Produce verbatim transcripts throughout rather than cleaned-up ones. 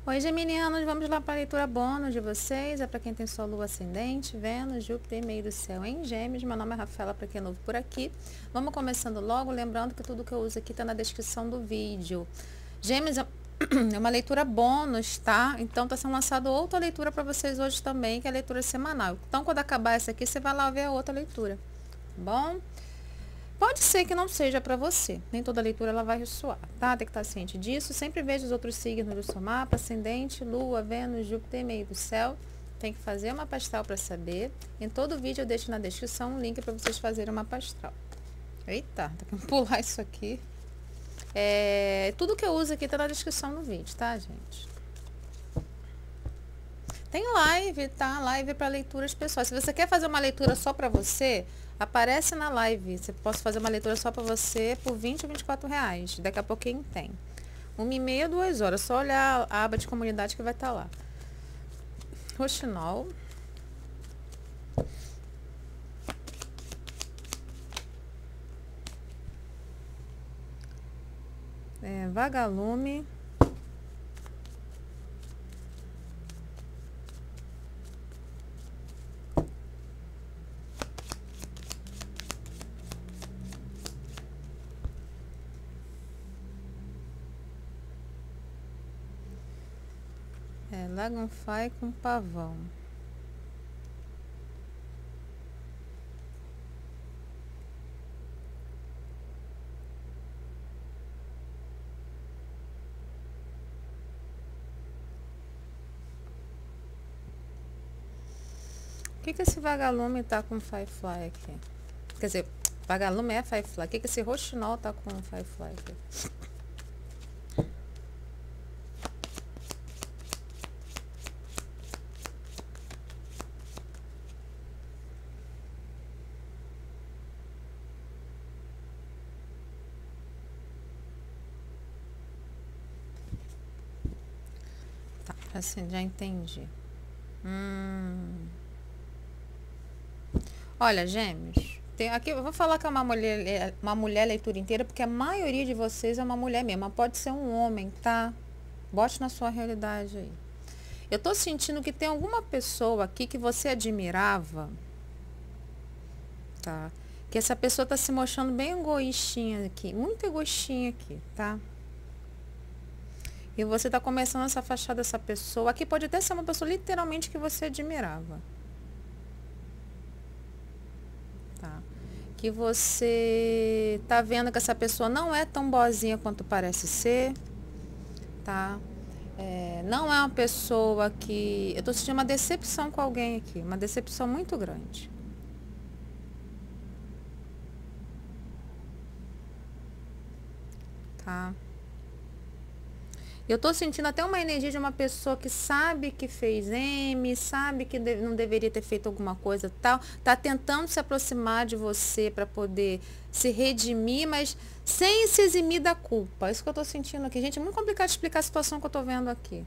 Oi, geminianos, vamos lá para a leitura bônus de vocês. É para quem tem sua lua ascendente, Vênus, Júpiter e meio do céu em Gêmeos. Meu nome é Rafaela, para quem é novo por aqui. Vamos começando logo, lembrando que tudo que eu uso aqui está na descrição do vídeo. Gêmeos é uma leitura bônus, tá? Então tá sendo lançado outra leitura para vocês hoje também, que é a leitura semanal. Então quando acabar essa aqui, você vai lá ver a outra leitura, tá bom? Pode ser que não seja para você, nem toda leitura ela vai ressoar, tá? Tem que estar ciente disso. Sempre veja os outros signos do seu mapa, ascendente, lua, Vênus, Júpiter, meio do céu. Tem que fazer uma astral para saber. Em todo vídeo eu deixo na descrição um link para vocês fazerem uma astral. Eita, tem que pular isso aqui. É, tudo que eu uso aqui tá na descrição do vídeo, tá, gente? Tem live, tá? Live para leituras pessoais. Se você quer fazer uma leitura só para você, aparece na live. Você pode fazer uma leitura só para você por vinte ou vinte e quatro reais. Daqui a pouquinho tem. Uma e meia, duas horas. Só olhar a aba de comunidade que vai estar lá. Roxinol. É, vagalume. É, Lagonfly com pavão. O que que esse vagalume tá com Firefly aqui? Quer dizer, vagalume é Firefly. O que que esse roxinol tá com Firefly aqui? Tá, assim, já entendi. Hum. Olha, Gêmeos, tem aqui, eu vou falar que é uma mulher, uma mulher leitura inteira, porque a maioria de vocês é uma mulher mesmo, mas pode ser um homem, tá? Bote na sua realidade aí. Eu tô sentindo que tem alguma pessoa aqui que você admirava, tá? Que essa pessoa tá se mostrando bem egoístinha aqui, muito egoístinha aqui, tá? E você tá começando a se afastar dessa pessoa. Aqui pode até ser uma pessoa literalmente que você admirava. Tá? Que você tá vendo que essa pessoa não é tão boazinha quanto parece ser, tá? É, não é uma pessoa que... Eu tô sentindo uma decepção com alguém aqui, uma decepção muito grande. Tá? Eu tô sentindo até uma energia de uma pessoa que sabe que fez M, sabe que de, não deveria ter feito alguma coisa tal, tá tentando se aproximar de você para poder se redimir, mas sem se eximir da culpa. É isso que eu tô sentindo aqui. Gente, é muito complicado explicar a situação que eu tô vendo aqui.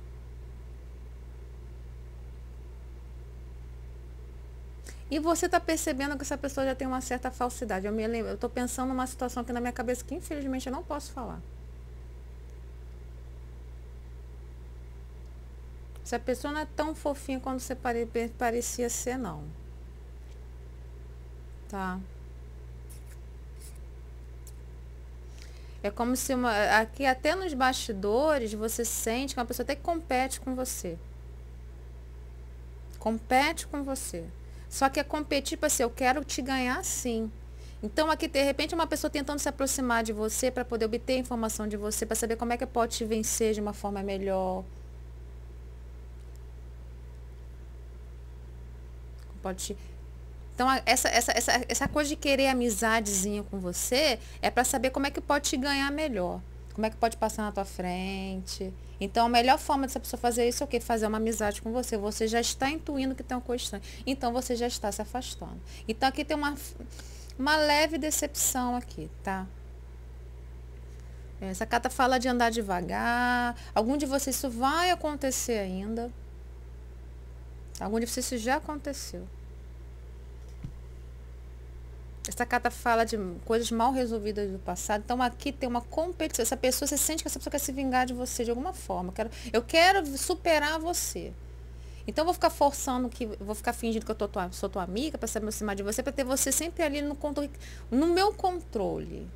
E você tá percebendo que essa pessoa já tem uma certa falsidade. Eu me lembro, eu tô pensando numa situação aqui na minha cabeça que infelizmente eu não posso falar. Essa pessoa não é tão fofinha quanto você pare, parecia ser, não. Tá? É como se uma, aqui até nos bastidores você sente que uma pessoa até que compete com você. Compete com você. Só que é competir para ser, eu quero te ganhar sim. Então aqui de repente é uma pessoa tentando se aproximar de você para poder obter informação de você, para saber como é que pode te vencer de uma forma melhor. Pode te... Então, essa, essa, essa, essa coisa de querer amizadezinha com você é para saber como é que pode te ganhar melhor. Como é que pode passar na tua frente. Então, a melhor forma dessa pessoa fazer isso é o quê? Fazer uma amizade com você. Você já está intuindo que tem uma coisa estranha. Então, você já está se afastando. Então, aqui tem uma, uma leve decepção aqui, tá? Essa carta fala de andar devagar. Algum de vocês isso vai acontecer ainda. Algum de vocês isso já aconteceu. Essa carta fala de coisas mal resolvidas do passado. Então aqui tem uma competição. Essa pessoa, você sente que essa pessoa quer se vingar de você de alguma forma. Eu quero, eu quero superar você. Então eu vou ficar forçando, que vou ficar fingindo que eu tô tua, sou tua amiga para se aproximar de você, para ter você sempre ali no controle, no meu controle.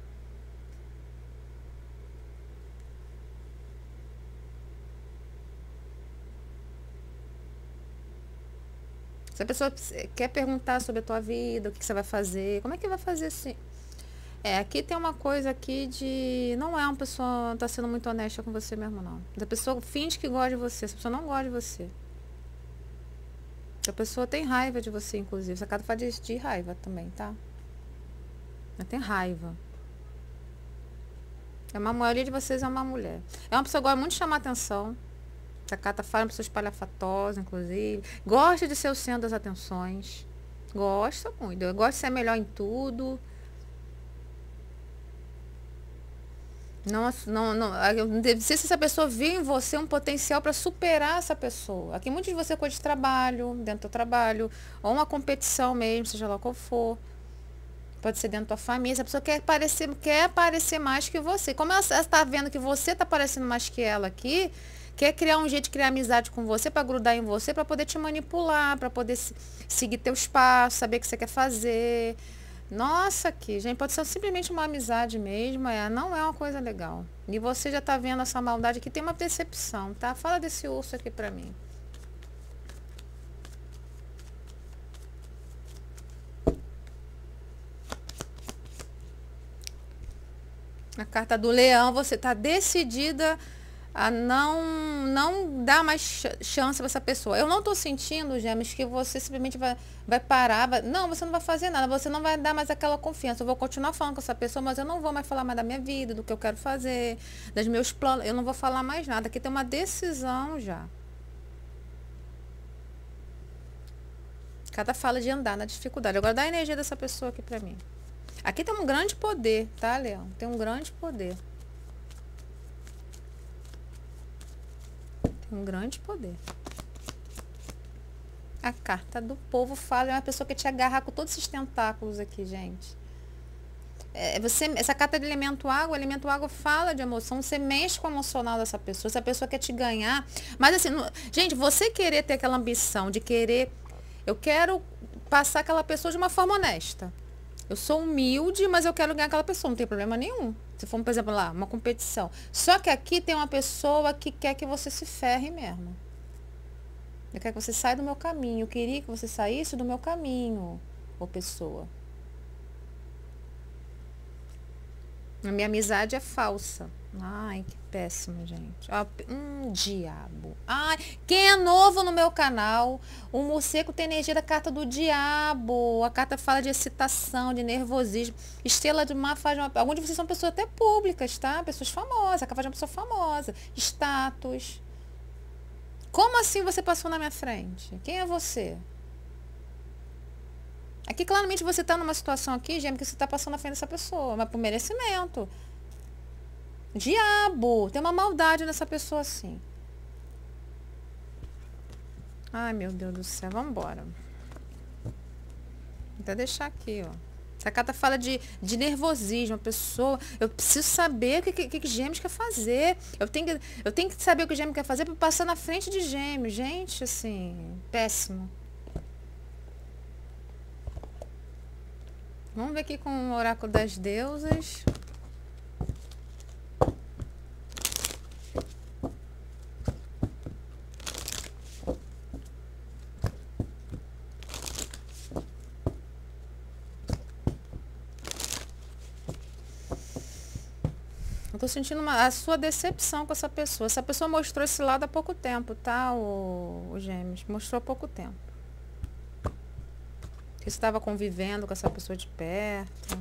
Se a pessoa quer perguntar sobre a tua vida, o que, que você vai fazer, como é que vai fazer assim? É, aqui tem uma coisa aqui de... Não é uma pessoa tá sendo muito honesta com você mesmo, não. A pessoa finge que gosta de você, essa pessoa não gosta de você. A pessoa tem raiva de você, inclusive. Essa carta fala de, de raiva também, tá? Ela tem raiva. É uma, a maioria de vocês é uma mulher. É uma pessoa que gosta muito de chamar atenção. Essa carta fala, uma pessoa espalhafatosa, inclusive. Gosta de ser o centro das atenções. Gosta muito. Gosta de ser melhor em tudo. Não, não, não. Eu não sei se essa pessoa vê em você um potencial para superar essa pessoa. Aqui muitos de você é coisa de trabalho, dentro do trabalho, ou uma competição mesmo, seja lá qual for. Pode ser dentro da tua família. Essa pessoa quer aparecer, quer aparecer mais que você. Como ela está vendo que você está parecendo mais que ela aqui, quer criar um jeito de criar amizade com você, para grudar em você, para poder te manipular, para poder seguir teus passos, saber o que você quer fazer. Nossa, aqui, gente, pode ser simplesmente uma amizade mesmo, é, não é uma coisa legal. E você já tá vendo essa maldade aqui, tem uma decepção, tá? Fala desse urso aqui pra mim. A carta do leão, você tá decidida a não, não dar mais chance para essa pessoa. Eu não tô sentindo, Gêmeos, que você simplesmente vai, vai parar. Vai, não, você não vai fazer nada. Você não vai dar mais aquela confiança. Eu vou continuar falando com essa pessoa, mas eu não vou mais falar mais da minha vida, do que eu quero fazer, dos meus planos. Eu não vou falar mais nada. Aqui tem uma decisão já. Cada fala de andar na dificuldade. Agora dá a energia dessa pessoa aqui pra mim. Aqui tem um grande poder, tá, Leão? Tem um grande poder. Um grande poder. A carta do povo fala, é uma pessoa que te agarra com todos esses tentáculos aqui, gente. É, você, essa carta de elemento água, o elemento água fala de emoção, você mexe com o emocional dessa pessoa, essa pessoa quer te ganhar. Mas assim, não, gente, você querer ter aquela ambição de querer, eu quero passar aquela pessoa de uma forma honesta. Eu sou humilde, mas eu quero ganhar aquela pessoa, não tem problema nenhum. Se for, por exemplo, lá, uma competição. Só que aqui tem uma pessoa que quer que você se ferre mesmo. Eu quero que você saia do meu caminho. Eu queria que você saísse do meu caminho, ô pessoa. A minha amizade é falsa. Ai, que péssimo, gente. Ó, um diabo. Ai, quem é novo no meu canal, o morcego tem energia da carta do diabo. A carta fala de excitação, de nervosismo. Estrela de mar faz uma... Alguns de vocês são pessoas até públicas, tá? Pessoas famosas. A carta faz de uma pessoa famosa. Status. Como assim você passou na minha frente? Quem é você? Aqui claramente você está numa situação aqui, Gêmeo, que você está passando na frente dessa pessoa, mas por merecimento. Diabo, tem uma maldade nessa pessoa assim. Ai, meu Deus do céu, vamos embora. Vou até deixar aqui, ó. Essa carta fala de, de nervosismo, a pessoa, eu preciso saber o que, que, que Gêmeos quer fazer. Eu tenho, que, eu tenho que saber o que o Gêmeo quer fazer para passar na frente de Gêmeos. Gente, assim, péssimo. Vamos ver aqui com o oráculo das deusas. Eu tô sentindo uma, a sua decepção com essa pessoa. Essa pessoa mostrou esse lado há pouco tempo, tá, o, o Gêmeos? Mostrou há pouco tempo. Você estava convivendo com essa pessoa de perto.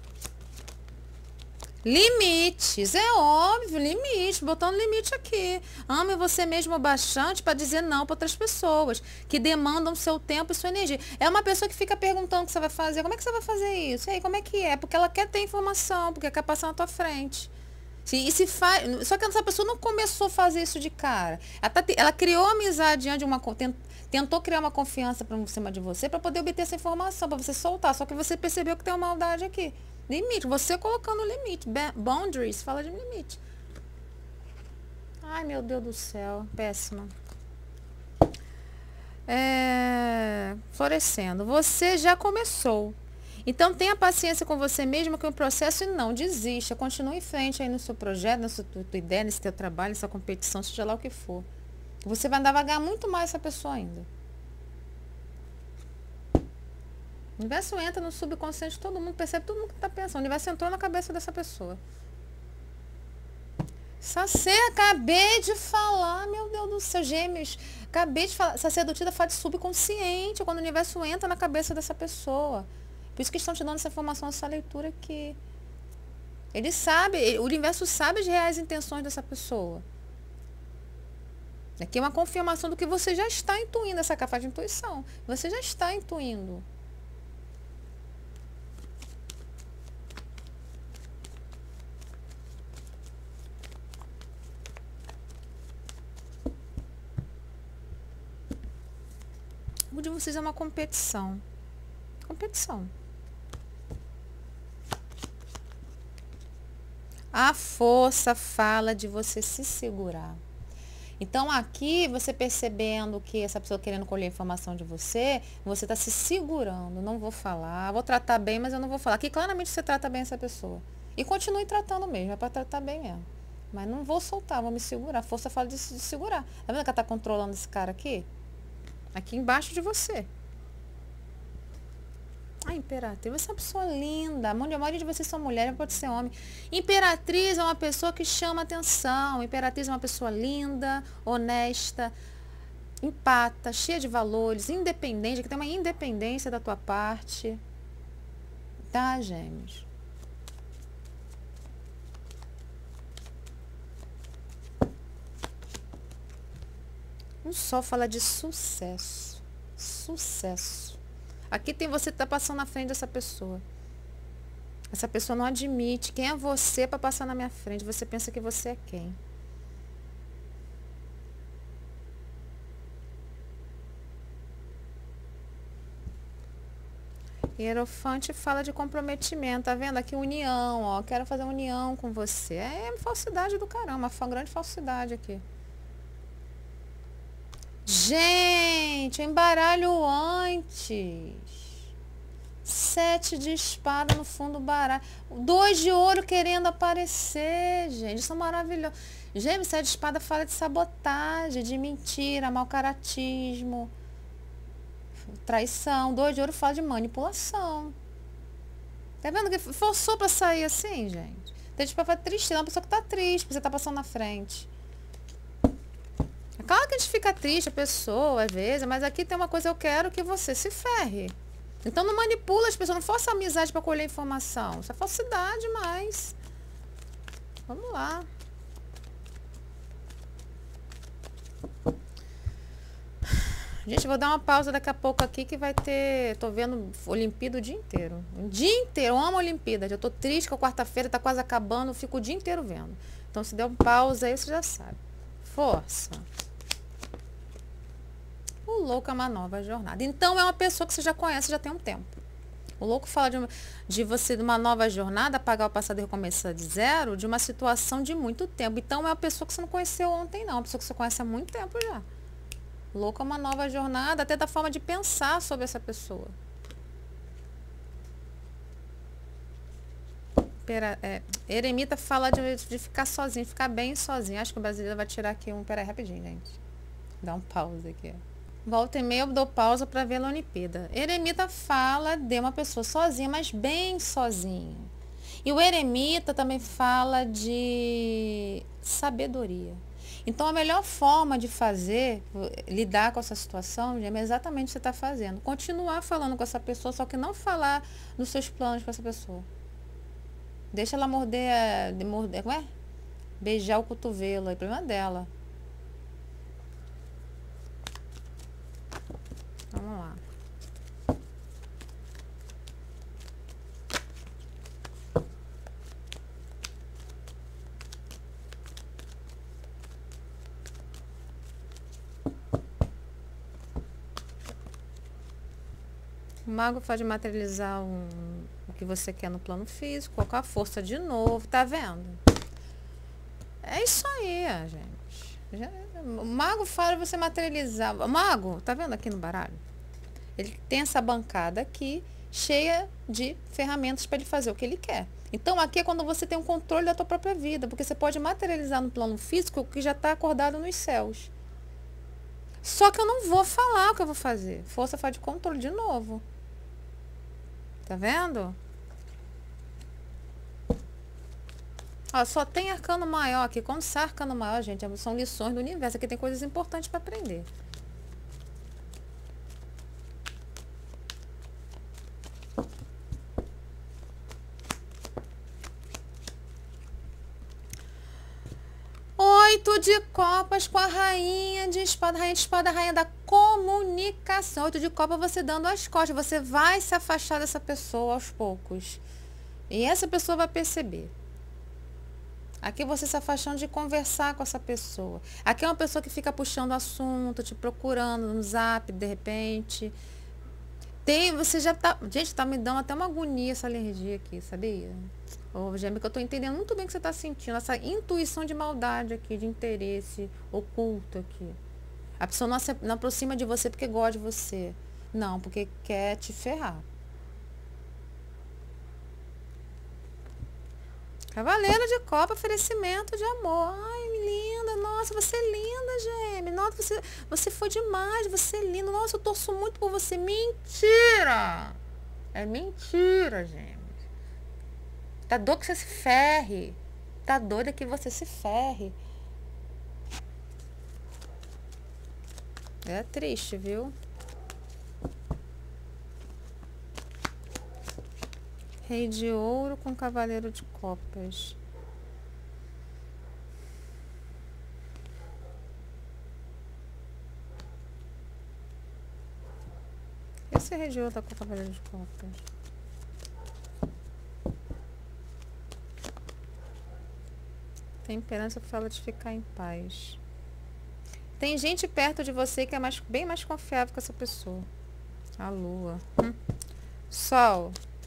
Limites, é óbvio, limite, botando limite aqui. Ame você mesmo bastante para dizer não para outras pessoas que demandam seu tempo e sua energia. É uma pessoa que fica perguntando o que você vai fazer, como é que você vai fazer isso? E aí, como é que é? Porque ela quer ter informação, porque quer passar na tua frente. E se faz, só que essa pessoa não começou a fazer isso de cara. Ela, tá, ela criou amizade diante de uma... tentou criar uma confiança por cima de você para poder obter essa informação, para você soltar. Só que você percebeu que tem uma maldade aqui. Limite, você colocando limite. Boundaries, fala de limite. Ai, meu Deus do céu, péssima. É, florescendo. Você já começou. Então tenha paciência com você mesmo que o processo e não desista. Continue em frente aí no seu projeto, na sua tua ideia, nesse teu trabalho, nessa competição, seja lá o que for. Você vai andar vagar muito mais essa pessoa ainda. O universo entra no subconsciente, todo mundo percebe, todo mundo que está pensando. O universo entrou na cabeça dessa pessoa. Sacê, acabei de falar, meu Deus do céu, gêmeos. Acabei de falar, sacerdotida fala de subconsciente, quando o universo entra na cabeça dessa pessoa. Por isso que estão te dando essa informação, essa leitura aqui. Ele sabe, o universo sabe as reais intenções dessa pessoa. Aqui é uma confirmação do que você já está intuindo, essa café de intuição. Você já está intuindo. O de vocês é uma competição. Competição. A força fala de você se segurar. Então aqui, você percebendo que essa pessoa querendo colher informação de você, você está se segurando. Não vou falar, vou tratar bem, mas eu não vou falar. Aqui claramente você trata bem essa pessoa. E continue tratando mesmo, é para tratar bem mesmo. Mas não vou soltar, vou me segurar. A força fala de se segurar. Tá vendo que ela está controlando esse cara aqui? Aqui embaixo de você. A Imperatriz, você é uma pessoa linda. A maioria de vocês são mulheres, pode ser homem. Imperatriz é uma pessoa que chama atenção. Imperatriz é uma pessoa linda, honesta, empata, cheia de valores, independente, que tem uma independência da tua parte. Tá, gêmeos? O sol fala de sucesso. Sucesso. Aqui tem você que está passando na frente dessa pessoa. Essa pessoa não admite. Quem é você para passar na minha frente? Você pensa que você é quem? Hierofante fala de comprometimento. Tá vendo? Aqui união, ó. Quero fazer união com você. É falsidade do caramba. Uma grande falsidade aqui. Gente, embaralho antes. Sete de espada no fundo do baralho. Dois de ouro querendo aparecer, gente. Isso é maravilhoso. Gente, sete de espada fala de sabotagem, de mentira, mau caratismo, traição. Dois de ouro fala de manipulação. Tá vendo que forçou pra sair assim, gente? Tem de espada triste, é uma pessoa que tá triste, porque você tá passando na frente. Claro que a gente fica triste, a pessoa, às vezes, mas aqui tem uma coisa, eu quero que você se ferre. Então não manipula as pessoas, não força a amizade para colher informação. Isso é falsidade, mas... Vamos lá. Gente, vou dar uma pausa daqui a pouco aqui que vai ter... Tô vendo Olimpíada o dia inteiro. O dia inteiro, eu amo a Olimpíada. Eu tô triste que a quarta-feira tá quase acabando, eu fico o dia inteiro vendo. Então se der uma pausa aí, você já sabe. Força. O louco é uma nova jornada. Então é uma pessoa que você já conhece já tem um tempo. O louco fala de, de você de uma nova jornada, apagar o passado e recomeçar de zero, de uma situação de muito tempo. Então é uma pessoa que você não conheceu ontem, não. É uma pessoa que você conhece há muito tempo já. O louco é uma nova jornada, até da forma de pensar sobre essa pessoa. Pera, é, Eremita fala de, de ficar sozinho, ficar bem sozinho. Acho que o brasileiro vai tirar aqui um... Peraí, rapidinho, gente. Dá um pause aqui, ó. Volta e meia eu dou pausa para ver a Olimpíada. Eremita fala de uma pessoa sozinha, mas bem sozinha. E o eremita também fala de sabedoria. Então a melhor forma de fazer, lidar com essa situação, é exatamente o que você está fazendo. Continuar falando com essa pessoa, só que não falar nos seus planos para essa pessoa. Deixa ela morder, morder, como é? Beijar o cotovelo, é problema dela. Vamos lá. O mago pode materializar um, o que você quer no plano físico, colocar a força de novo, tá vendo? É isso aí, gente. Já, o mago faz você materializar. O mago, tá vendo aqui no baralho? Ele tem essa bancada aqui, cheia de ferramentas para ele fazer o que ele quer. Então, aqui é quando você tem um controle da tua própria vida, porque você pode materializar no plano físico o que já está acordado nos céus. Só que eu não vou falar o que eu vou fazer. Força faz de controle de novo. Tá vendo? Ó, só tem arcano maior aqui. Quando sai arcano maior, gente, são lições do universo. Aqui tem coisas importantes para aprender. Oito de copas com a rainha de espada. Rainha de espada, rainha da comunicação. Oito de copas você dando as costas. Você vai se afastar dessa pessoa aos poucos. E essa pessoa vai perceber. Aqui você se afastando de conversar com essa pessoa. Aqui é uma pessoa que fica puxando assunto, te procurando no zap, de repente. Tem, você já tá... Gente, tá me dando até uma agonia essa alergia aqui, sabia? Ô, Gêmeo, que eu tô entendendo muito bem o que você tá sentindo. Essa intuição de maldade aqui, de interesse oculto aqui. A pessoa não, se, não aproxima de você porque gosta de você. Não, porque quer te ferrar. Cavaleiro de copa, oferecimento de amor. Ai, linda, nossa, você é linda, Gêmeo. Nossa, você, você foi demais, você é linda. Nossa, eu torço muito por você. Mentira! É mentira, Gêmeo. Tá doido que você se ferre. Tá doida que você se ferre. É triste, viu? Rei de ouro com cavaleiro de copas. Esse rei de ouro tá com cavaleiro de copas. Temperança fala de ficar em paz. Tem gente perto de você que é mais, bem mais confiável que essa pessoa. A lua. Hum. Sol.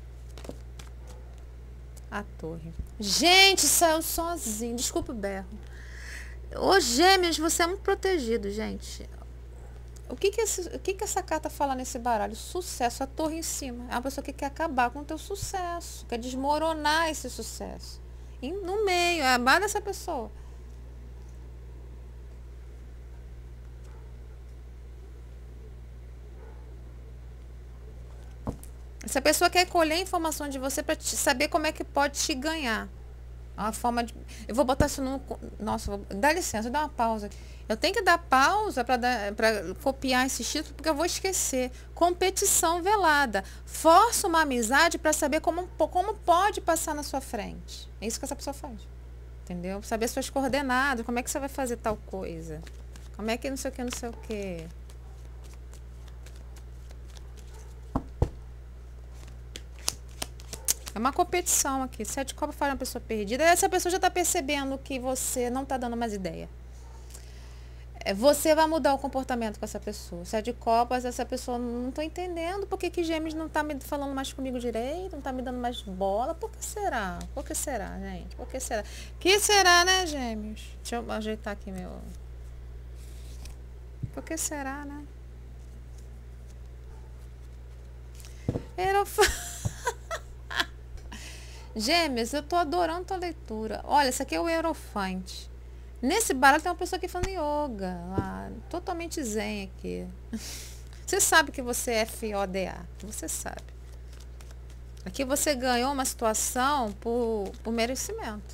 A torre. Gente, saiu sozinho. Desculpa o berro. Ô, Gêmeos, você é muito protegido, gente. O que que, esse, o que que essa carta fala nesse baralho? Sucesso, a torre em cima. É uma pessoa que quer acabar com o teu sucesso. Quer desmoronar esse sucesso. E no meio, é a barra dessa pessoa. Essa pessoa quer colher informação de você para saber como é que pode te ganhar. É uma forma de... Eu vou botar isso no... Nossa, vou... dá licença, dá uma pausa. Eu tenho que dar pausa para copiar esse título, porque eu vou esquecer. Competição velada. Força uma amizade para saber como, como pode passar na sua frente. É isso que essa pessoa faz. Entendeu? Saber suas coordenadas, como é que você vai fazer tal coisa. Como é que não sei o que, não sei o que. É uma competição aqui. Sete copas faz uma pessoa perdida. Essa pessoa já está percebendo que você não está dando mais ideia. Você vai mudar o comportamento com essa pessoa. Sete copas, essa pessoa não está entendendo por que que Gêmeos não está me falando mais comigo direito, não está me dando mais bola. Por que será? Por que será, gente? Por que será? Que será, né, Gêmeos? Deixa eu ajeitar aqui meu... Por que será, né? Hierofante. Gêmeos, eu tô adorando tua leitura. Olha, esse aqui é o Hierofante. Nesse baralho tem uma pessoa aqui falando yoga. Lá, totalmente zen aqui. Você sabe que você é F O D A. Você sabe. Aqui você ganhou uma situação por, por merecimento.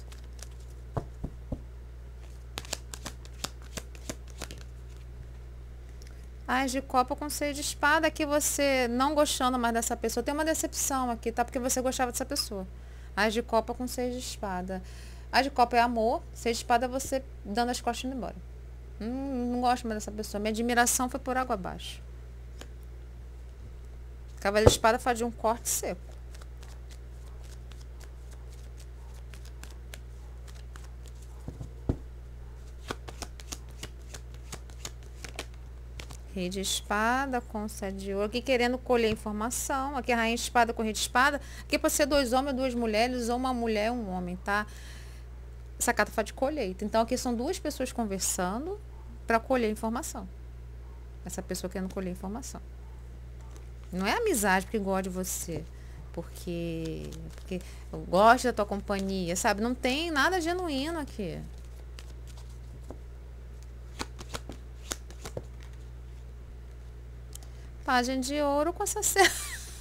As de copa com seis de espada. Aqui você não gostando mais dessa pessoa. Tem uma decepção aqui, tá? Porque você gostava dessa pessoa. As de copa com seis de espada. As de copa é amor. Seis de espada é você dando as costas e indo embora. Hum, não gosto mais dessa pessoa. Minha admiração foi por água abaixo. Cavaleiro de espada faz de um corte seco. Rei de espada com sete de ouro. Aqui querendo colher informação. Aqui rainha de espada com rei de espada. Aqui pode ser dois homens, duas mulheres, ou uma mulher e um homem, tá? Essa carta fala de colheita. Então aqui são duas pessoas conversando para colher informação. Essa pessoa querendo colher informação. Não é amizade porque gosta de você. Porque, porque eu gosto da tua companhia, sabe? Não tem nada genuíno aqui. Página de ouro com essa cena.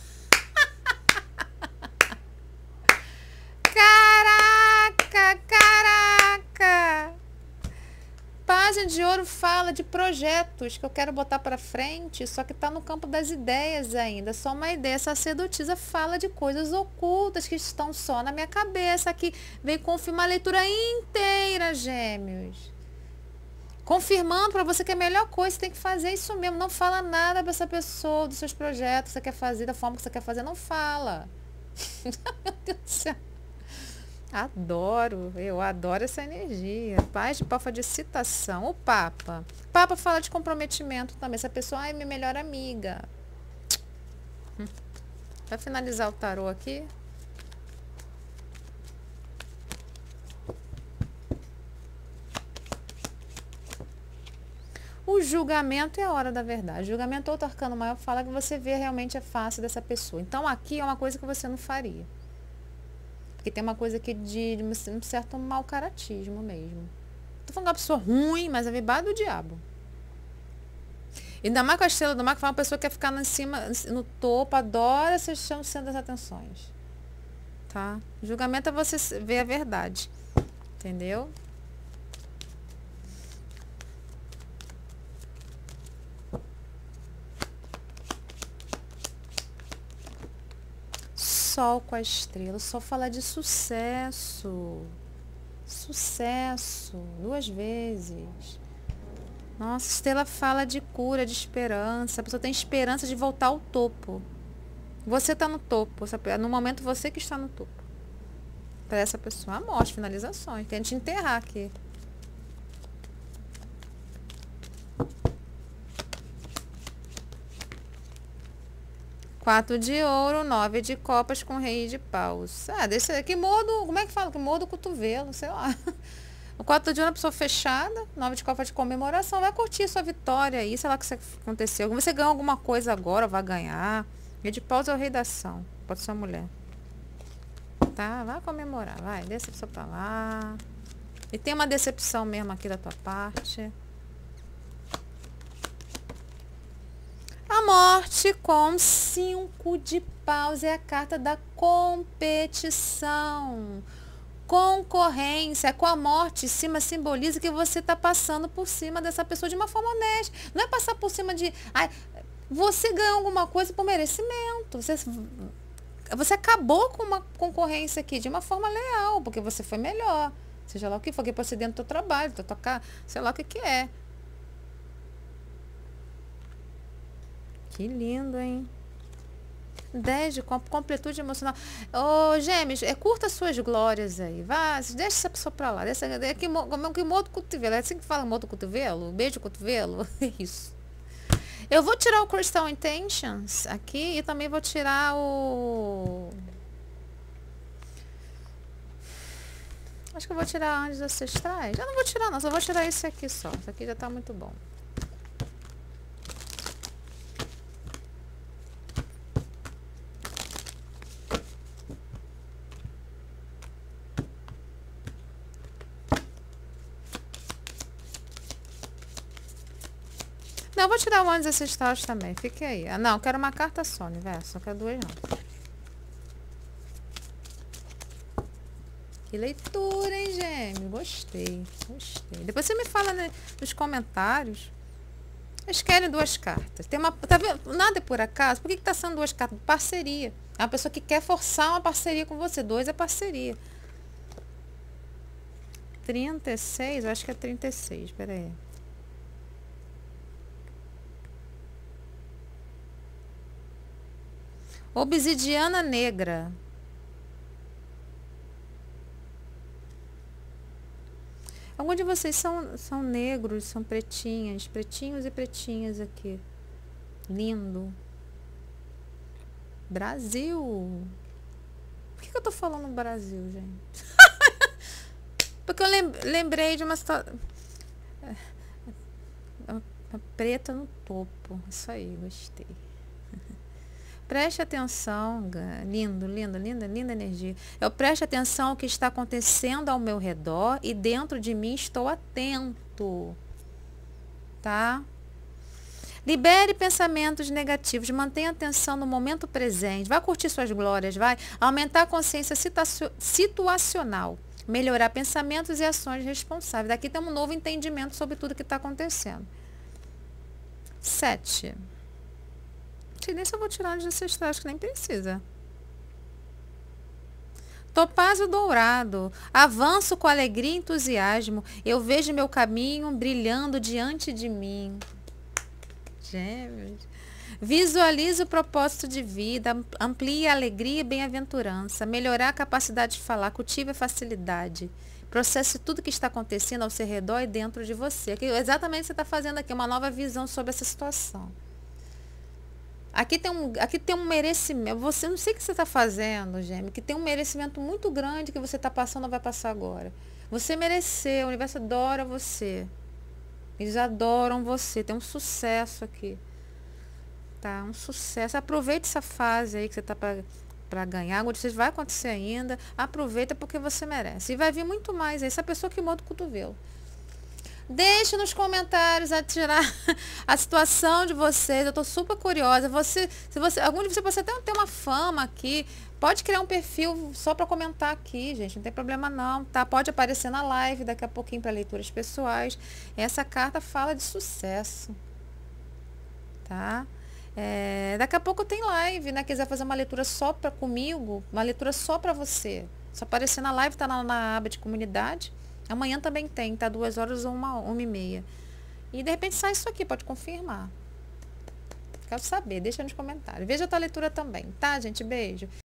Caraca, caraca. Página de ouro fala de projetos que eu quero botar para frente, só que tá no campo das ideias ainda, só uma ideia. Essa sacerdotisa fala de coisas ocultas que estão só na minha cabeça. Aqui vem confirmar a leitura inteira, Gêmeos. Confirmando para você que é a melhor coisa, você tem que fazer isso mesmo. Não fala nada para essa pessoa, dos seus projetos que você quer fazer, da forma que você quer fazer. Não fala. Meu Deus do céu. Adoro, eu adoro essa energia. Paz de Papa de citação. O Papa. Papa fala de comprometimento também. Essa pessoa é minha melhor amiga. Vai finalizar o tarô aqui. O julgamento é a hora da verdade. O julgamento, outro arcano maior, fala que você vê realmente a face dessa pessoa. Então aqui é uma coisa que você não faria. Porque tem uma coisa aqui de, de um certo mau caratismo mesmo. Tô falando de uma pessoa ruim, mas é vibado do diabo. Ainda mais com a estrela do mar, que fala uma pessoa que quer ficar em cima, no topo, adora ser o centro das atenções. Tá? O julgamento é você ver a verdade. Entendeu? Sol com a estrela. O sol fala de sucesso. Sucesso. Duas vezes. Nossa, a estrela fala de cura, de esperança. A pessoa tem esperança de voltar ao topo. Você está no topo. No momento, você que está no topo. Para essa pessoa, a morte, finalizações. Quer te enterrar aqui. Quatro de ouro, nove de copas com rei de paus. Ah, deixa que modo, como é que fala? Que modo cotovelo, sei lá. O quatro de ouro é uma pessoa fechada, nove de copas de comemoração. Vai curtir sua vitória aí, sei lá o que aconteceu. Você ganhou alguma coisa agora, vai ganhar. Rei de paus é o rei da ação. Pode ser uma mulher. Tá? Vai comemorar, vai. Deixa a pessoa pra lá. E tem uma decepção mesmo aqui da tua parte. A morte com cinco de paus é a carta da competição. Concorrência. Com a morte em cima simboliza que você está passando por cima dessa pessoa de uma forma honesta. Não é passar por cima de... Ai, você ganhou alguma coisa por merecimento. Você, você acabou com uma concorrência aqui de uma forma leal, porque você foi melhor. Seja lá o que for, que pode ser dentro do teu trabalho, do teu tocar, sei lá o que que é. Que lindo, hein? dez de completude emocional. Ô, Gêmeos, é, curta as suas glórias aí. Vá, deixa essa pessoa pra lá. Deixa, é que, que modo cotovelo. É assim que fala modo cotovelo? Beijo cotovelo? É isso. Eu vou tirar o Crystal Intentions aqui e também vou tirar o... Acho que eu vou tirar Anjos Ancestrais. Eu não vou tirar não, só vou tirar esse aqui só. Esse aqui já tá muito bom. Não, eu vou tirar o Anjos Ancestrais também. Fique aí. Ah, não, eu quero uma carta só, universo. Não quero duas, não. Que leitura, hein, Gêmeo? Gostei, gostei. Depois você me fala, né, nos comentários. Eles querem duas cartas. Tem uma, tá vendo? Nada é por acaso. Por que que tá sendo duas cartas? Parceria. É uma pessoa que quer forçar uma parceria com você. Dois é parceria. trinta e seis? Eu acho que é trinta e seis. Pera aí. Obsidiana negra. Alguns de vocês são, são negros, são pretinhas, pretinhos e pretinhas aqui. Lindo. Brasil. Por que, que eu tô falando Brasil, gente? Porque eu lembrei de uma situação. A preta no topo. Isso aí, gostei. Preste atenção, lindo, lindo, linda, linda energia. Eu preste atenção ao que está acontecendo ao meu redor e dentro de mim estou atento. Tá? Libere pensamentos negativos, mantenha atenção no momento presente, vai curtir suas glórias, vai aumentar a consciência situacional, melhorar pensamentos e ações responsáveis. Daqui tem um novo entendimento sobre tudo que está acontecendo. Sete. Não sei nem se eu vou tirar de ancestral, acho que nem precisa. Topázio dourado. Avanço com alegria e entusiasmo. Eu vejo meu caminho brilhando diante de mim. Gêmeos. Visualize o propósito de vida. Amplie a alegria e bem-aventurança. Melhorar a capacidade de falar. Cultive a facilidade. Processe tudo que está acontecendo ao seu redor e dentro de você. Exatamente o que você está fazendo aqui. Uma nova visão sobre essa situação. Aqui tem um, aqui tem um merecimento. Você não sei o que você está fazendo, gêmeo, que tem um merecimento muito grande que você está passando ou vai passar agora. Você mereceu, o universo adora você. Eles adoram você. Tem um sucesso aqui. Tá? Um sucesso. Aproveite essa fase aí que você está para ganhar. Agora vai acontecer ainda. Aproveita porque você merece. E vai vir muito mais aí. Essa pessoa que monta o cotovelo. Deixe nos comentários a tirar a situação de vocês. Eu estou super curiosa. Você, se você, algum de vocês pode até ter uma fama aqui. Pode criar um perfil só para comentar aqui, gente. Não tem problema não, tá? Pode aparecer na live daqui a pouquinho para leituras pessoais. Essa carta fala de sucesso, tá? É, daqui a pouco tem live, né? Quiser fazer uma leitura só para comigo, uma leitura só para você. Só aparecer na live, tá na, na aba de comunidade. Amanhã também tem, tá? Duas horas ou uma, uma e meia. E de repente sai isso aqui, pode confirmar. Quero saber, deixa nos comentários. Veja a tua leitura também, tá, gente? Beijo.